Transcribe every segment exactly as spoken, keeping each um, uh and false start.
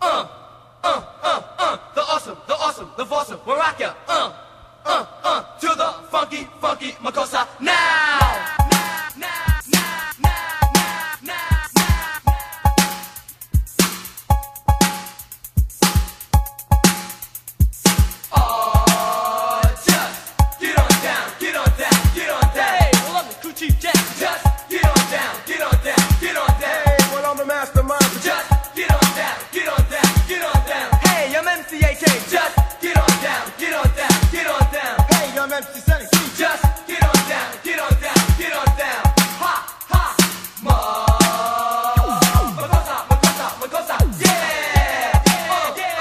uh, uh, uh, uh, the awesome, the awesome, the awesome, we'll rock ya, uh, uh, uh, to the funky, funky Makossa now. Chief Jack. Just get on down, get on down, get on down. Hey, well, I'm the mastermind. Just get on down, get on down, get on down. Hey, I'm M C A K. Just get on down, get on down, get on down. Hey, I'm M C Sunny. Just get on down, get on down, get on down. Ha, ha, ma. Makossa, Makossa, Makossa, yeah. Uh, uh,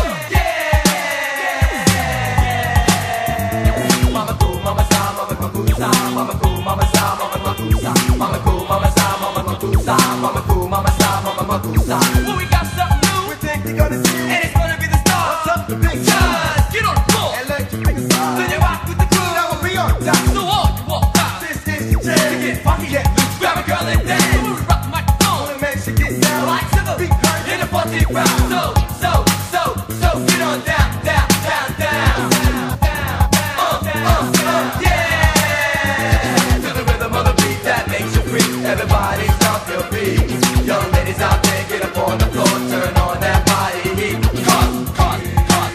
yeah. Mama cool, mama sa, mama Makossa, mama cool, mama sa, mama Makossa, mama cool, mama sa, mama Makossa, mama cool, mama sa, mama Makossa. Well, we got something new, We think you're gonna see and it's gonna be the star. what's up, the big Just get on the floor, and let your fingers slide. then you rock with the crew. Now we'll be on top. So all you walk out, This is the jam. to get funky, Get loose, grab a girl and dance. So we rock the microphone, wanna make you get down. like sugar, Big hurt. in a funky crowd. So, so, so, so get on down, down, down, down, down, uh, uh, uh, yeah. To the rhythm of the beat that makes you free. Everybody stomp your feet. Young ladies out there, get up on the floor, turn on that body heat. Cause, cause, cause,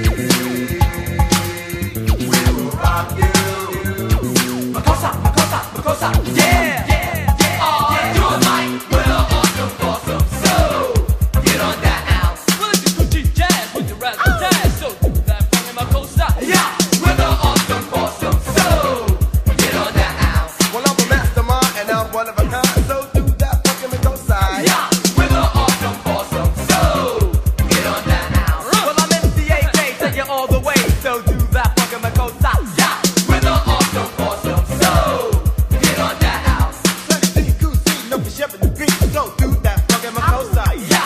we will rock you. Makossa, Makossa, Makossa, yeah, yeah, yeah. Oh, you like with an awesome, awesome soul. Get on that out, Well, it's the Chief Jazz with the razzle dazzle. So do that funky Makossa. yeah, with an awesome, awesome soul. Get on that out. Well, I'm a mastermind and I'm one of a kind. So do that fucking Makossa. Yeah, with an awesome, awesome soul. Get on that now. Well, I'm M C A K, take you all the way. So do that funky Makossa. Yeah, with an awesome, awesome soul. Get on that house. Sunny D, Goose D, no for shipping the beat. So do that fucking Makossa. Yeah,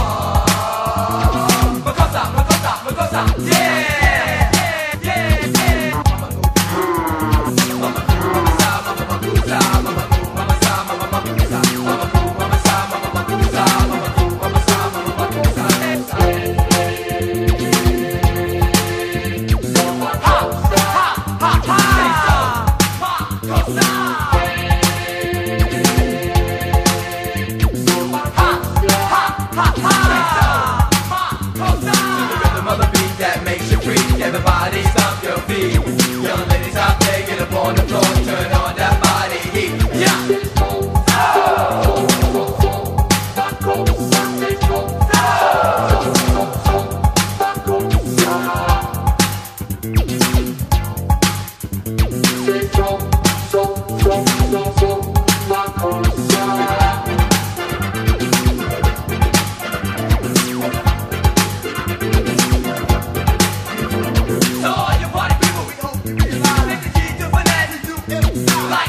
Makossa, Makossa, Makossa. Yeah, yeah, yeah, yeah. Mama cool, mama sa, mama Makossa, mama cool, mama sa, mama Makossa, mama cool, mama sa, mama Makossa, mama cool, mama sa, mama Makossa. Ha, ha, ha, ha. Makossa. To the rhythm of the beat that makes you free. Everybody stomp your feet. Young ladies out there, get up on the floor, turn on that body heat. Yeah. So all you party people, we hope you realize that the key to finesse is you. Like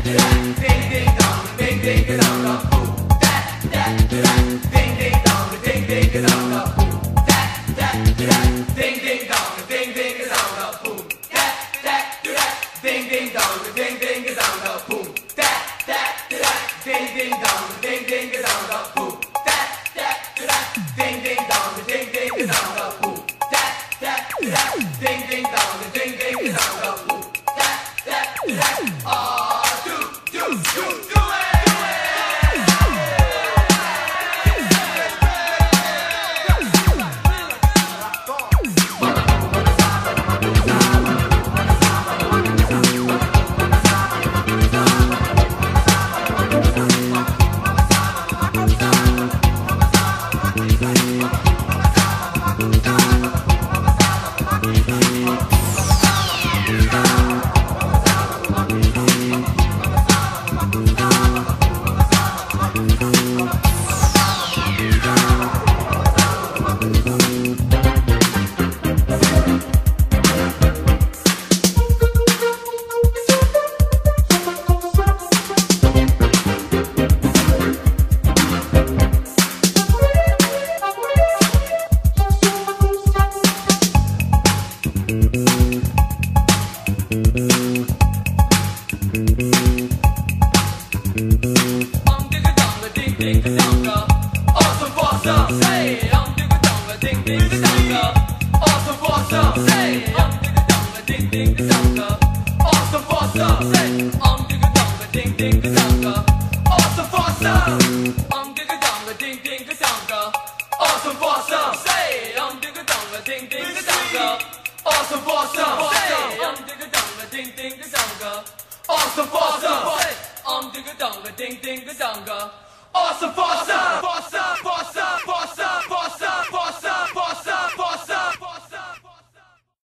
Awesome, awesome,